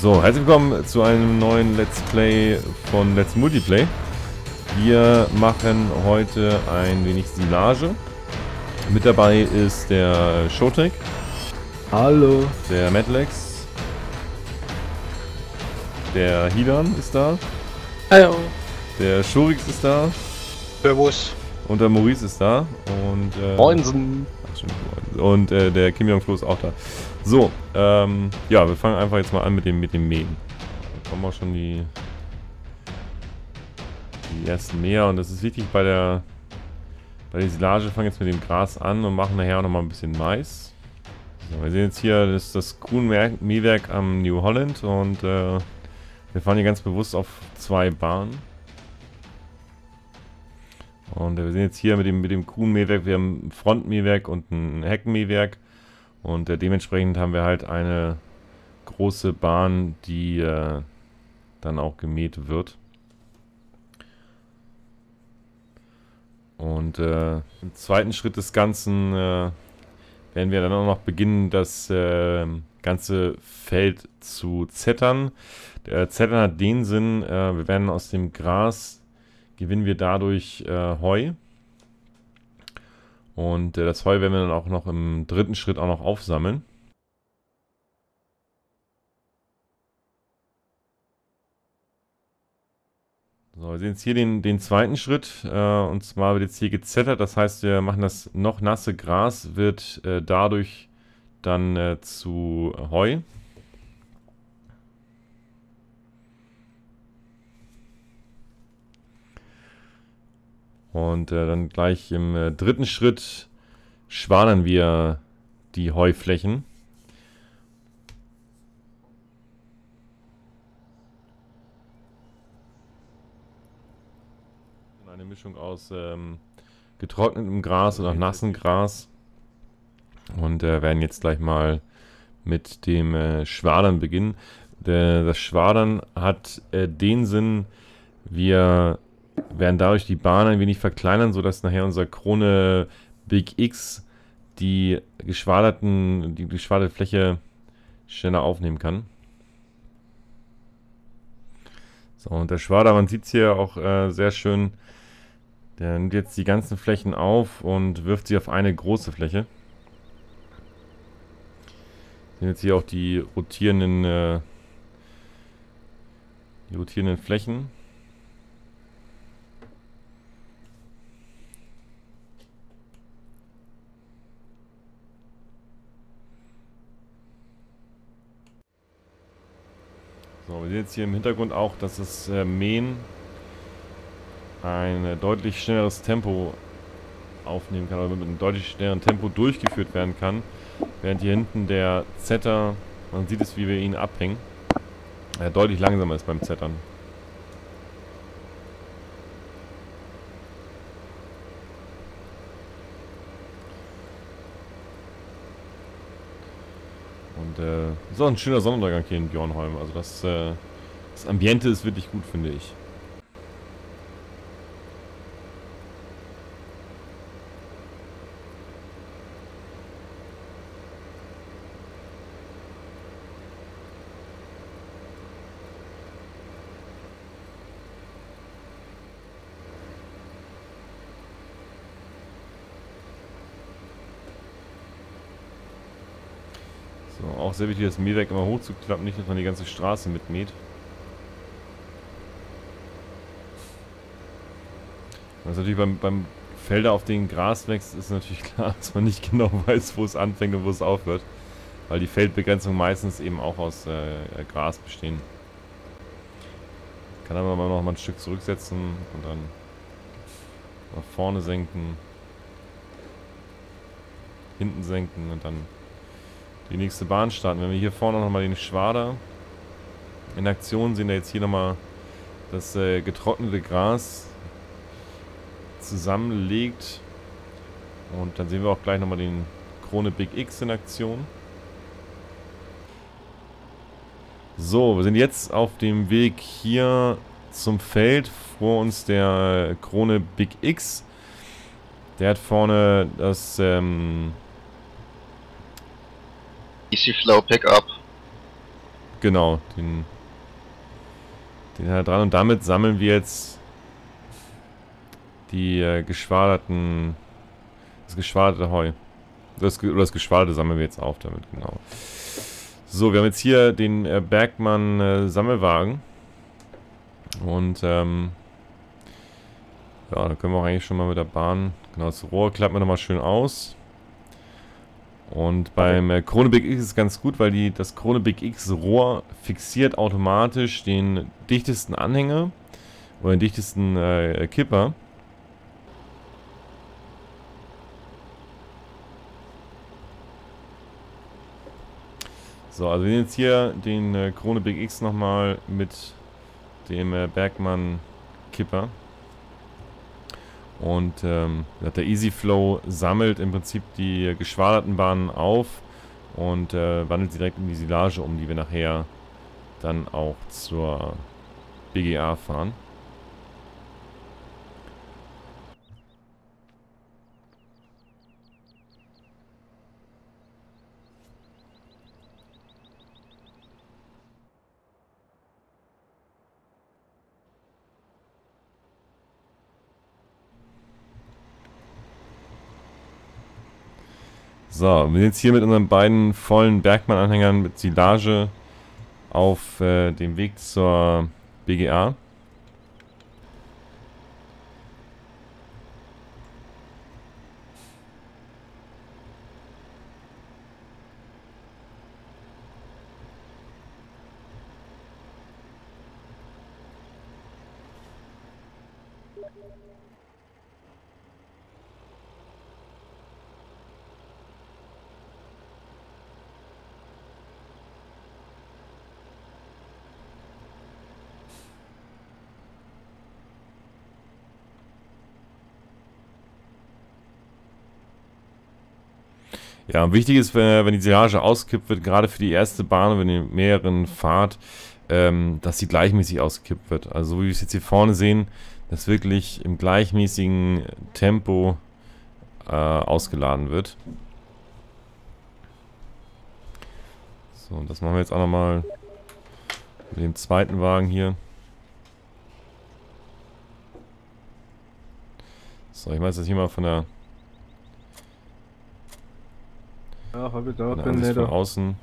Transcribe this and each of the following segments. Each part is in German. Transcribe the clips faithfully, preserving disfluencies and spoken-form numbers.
So, herzlich willkommen zu einem neuen Let's Play von Let's Multiplay. Wir machen heute ein wenig Silage. Mit dabei ist der Showtech. Hallo. Der Madlex. Der Hidan ist da. Hallo. Der Shurix ist da. Servus. Und der Maurice ist da. Und äh, Moinsen. Ach, stimmt, und äh, der Kim Jong Flo ist auch da. So, ähm, ja, wir fangen einfach jetzt mal an mit dem mit dem Mähen. Da kommen auch schon die die ersten Mäher und das ist wichtig bei der bei der Silage. Fangen jetzt mit dem Gras an und machen nachher auch noch mal ein bisschen Mais. So, wir sehen jetzt hier das ist das Kuhn-Mähwerk am New Holland und äh, wir fahren hier ganz bewusst auf zwei Bahnen. Und äh, wir sehen jetzt hier mit dem mit dem Kuhn-Mähwerk, wir haben ein Frontmähwerk und ein Heckenmähwerk. Und äh, dementsprechend haben wir halt eine große Bahn, die äh, dann auch gemäht wird. Und äh, im zweiten Schritt des Ganzen äh, werden wir dann auch noch beginnen, das äh, ganze Feld zu zettern. Der Zettern hat den Sinn, äh, wir werden aus dem Gras, gewinnen wir dadurch äh, Heu. Und äh, das Heu werden wir dann auch noch im dritten Schritt auch noch aufsammeln. So, wir sehen jetzt hier den, den zweiten Schritt. Äh, und zwar wird jetzt hier gezettert. Das heißt, wir machen das noch nasse Gras, wird äh, dadurch dann äh, zu Heu. Und äh, dann gleich im äh, dritten Schritt schwadern wir die Heuflächen. Eine Mischung aus ähm, getrocknetem Gras und auch nassem Gras. Und äh, werden jetzt gleich mal mit dem äh, Schwadern beginnen. Der, das Schwadern hat äh, den Sinn, wir werden dadurch die Bahn ein wenig verkleinern, sodass nachher unser Krone Big X die geschwaderten, die geschwaderte Fläche schneller aufnehmen kann. So, und der Schwader, man sieht es hier auch äh, sehr schön, der nimmt jetzt die ganzen Flächen auf und wirft sie auf eine große Fläche. Sehen jetzt hier auch die rotierenden, äh, die rotierenden Flächen. So, wir sehen jetzt hier im Hintergrund auch, dass das äh, Mähen ein äh, deutlich schnelleres Tempo aufnehmen kann, oder mit einem deutlich schnelleren Tempo durchgeführt werden kann, während hier hinten der Zetter, man sieht es, wie wir ihn abhängen, äh, deutlich langsamer ist beim Zettern. Und äh, ist auch ein schöner Sonnenuntergang hier in Björnholm. Also das, äh, das Ambiente ist wirklich gut, finde ich. So, auch sehr wichtig, das Mähwerk immer hochzuklappen, nicht, dass man die ganze Straße mitmäht. Das ist natürlich beim, beim Felder, auf denen Gras wächst, ist natürlich klar, dass man nicht genau weiß, wo es anfängt und wo es aufhört. Weil die Feldbegrenzung meistens eben auch aus äh, Gras bestehen. Kann aber noch mal ein Stück zurücksetzen und dann nach vorne senken. Hinten senken und dann die nächste Bahn starten. Wenn wir hier vorne nochmal den Schwader in Aktion sehen, da jetzt hier nochmal das äh, getrocknete Gras zusammenlegt. Und dann sehen wir auch gleich nochmal den Krone Big X in Aktion. So, wir sind jetzt auf dem Weg hier zum Feld. Vor uns der Krone Big X. Der hat vorne das ähm, Easy Flow Pickup. Genau, den, den hat er dran. Und damit sammeln wir jetzt die äh, geschwaderten, das geschwaderte Heu. Das, oder das geschwaderte sammeln wir jetzt auf damit, genau. So, wir haben jetzt hier den äh, Bergmann äh, Sammelwagen. Und, ähm, ja, da können wir auch eigentlich schon mal mit der Bahn, genau, das Rohr klappen wir nochmal schön aus. Und beim äh, Krone Big X ist es ganz gut, weil die, das Krone Big X Rohr fixiert automatisch den dichtesten Anhänger oder den dichtesten äh, Kipper. So, also wir nehmen jetzt hier den äh, Krone Big X nochmal mit dem äh, Bergmann Kipper. Und ähm, der Easy Flow sammelt im Prinzip die äh, geschwaderten Bahnen auf und äh, wandelt sie direkt in die Silage um, die wir nachher dann auch zur B G A fahren. So, wir sind jetzt hier mit unseren beiden vollen Bergmann-Anhängern mit Silage auf äh, dem Weg zur B G A. Ja, wichtig ist, wenn die Silage ausgekippt wird, gerade für die erste Bahn, wenn ihr mehreren fahrt, ähm, dass sie gleichmäßig ausgekippt wird. Also so wie wir es jetzt hier vorne sehen, dass wirklich im gleichmäßigen Tempo äh, ausgeladen wird. So, und das machen wir jetzt auch nochmal mit dem zweiten Wagen hier. So, ich mache das hier mal von der Ja, habe ich da Von, von außen.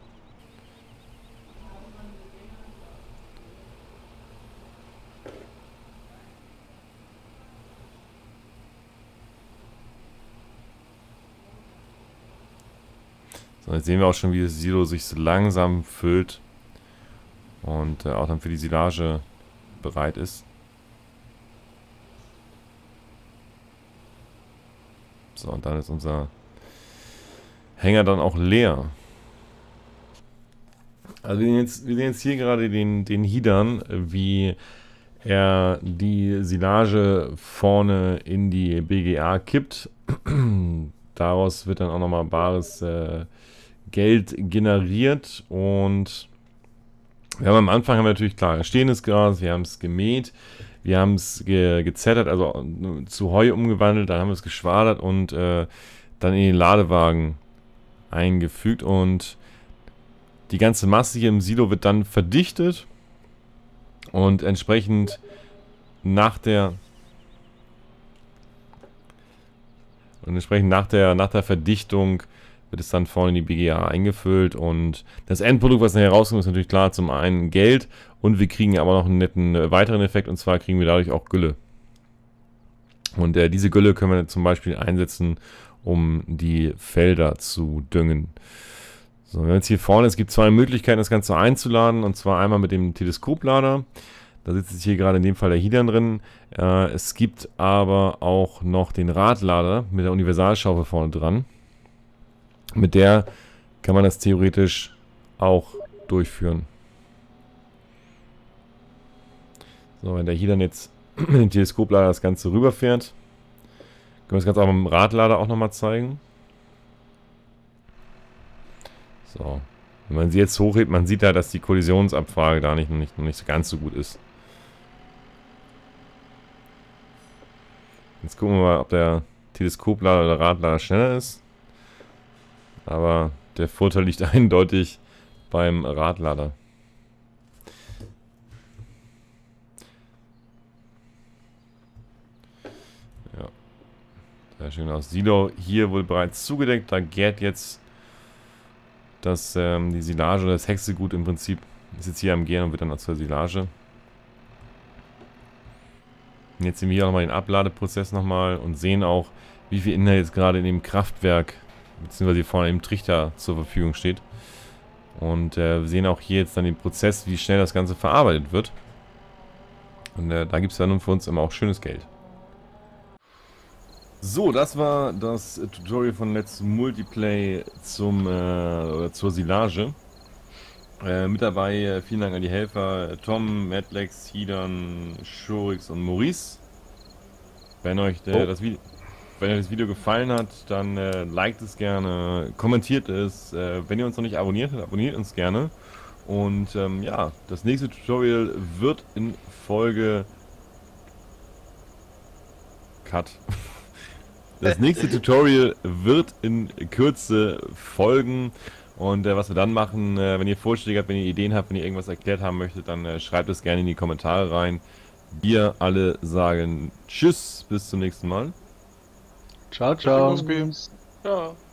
So, jetzt sehen wir auch schon, wie das Silo sich so langsam füllt und äh, auch dann für die Silage bereit ist. So, und dann ist unser Hänger dann auch leer. Also wir sehen jetzt, wir sehen jetzt hier gerade den, den Hidern, wie er die Silage vorne in die B G A kippt. Daraus wird dann auch nochmal bares äh, Geld generiert. Und wir haben am Anfang haben wir natürlich klar stehendes Gras, wir haben es gemäht, wir haben es ge gezettert, also zu Heu umgewandelt, dann haben wir es geschwadert und äh, dann in den Ladewagen eingefügt, und die ganze Masse hier im Silo wird dann verdichtet und entsprechend nach der und entsprechend nach der nach der Verdichtung wird es dann vorne in die B G A eingefüllt, und das Endprodukt, was nachher rauskommt, ist natürlich klar zum einen Geld, und wir kriegen aber noch einen netten äh, weiteren Effekt, und zwar kriegen wir dadurch auch Gülle. Und äh, diese Gülle können wir zum Beispiel einsetzen, um die Felder zu düngen. So, wenn wir jetzt hier vorne, es gibt zwei Möglichkeiten, das Ganze einzuladen, und zwar einmal mit dem Teleskoplader. Da sitzt jetzt hier gerade in dem Fall der Hidern drin. Äh, es gibt aber auch noch den Radlader mit der Universalschaufel vorne dran. Mit der kann man das theoretisch auch durchführen. So, wenn der Hidern jetzt mit dem Teleskoplader das Ganze rüberfährt, können wir das Ganze auch mit dem Radlader auch nochmal zeigen. So. Wenn man sie jetzt hochhebt, man sieht halt, dass die Kollisionsabfrage da nicht, nicht, noch nicht ganz so gut ist. Jetzt gucken wir mal, ob der Teleskoplader oder der Radlader schneller ist. Aber der Vorteil liegt eindeutig beim Radlader. Sehr schön aus. Silo hier wohl bereits zugedeckt. Da gärt jetzt das, ähm, die Silage oder das Hexegut im Prinzip. Ist jetzt hier am Gären und wird dann auch zur Silage. Und jetzt sehen wir hier nochmal den Abladeprozess nochmal und sehen auch, wie viel Inhalt jetzt gerade in dem Kraftwerk, beziehungsweise hier vorne im Trichter zur Verfügung steht. Und äh, wir sehen auch hier jetzt dann den Prozess, wie schnell das Ganze verarbeitet wird. Und äh, da gibt es ja nun für uns immer auch schönes Geld. So, das war das Tutorial von Let's Multiplay zum, äh, oder zur Silage. Äh, mit dabei, äh, vielen Dank an die Helfer, Tom, Madlex, Hidan, Shorix und Maurice. Wenn euch, äh, Oh. das Video, wenn euch das Video gefallen hat, dann äh, liked es gerne, kommentiert es. Äh, wenn ihr uns noch nicht abonniert habt, abonniert uns gerne. Und ähm, ja, das nächste Tutorial wird in Folge... Cut. Das nächste Tutorial wird in Kürze folgen. Und äh, was wir dann machen, äh, wenn ihr Vorschläge habt, wenn ihr Ideen habt, wenn ihr irgendwas erklärt haben möchtet, dann äh, schreibt es gerne in die Kommentare rein. Wir alle sagen Tschüss, bis zum nächsten Mal. Ciao, ciao. Ja.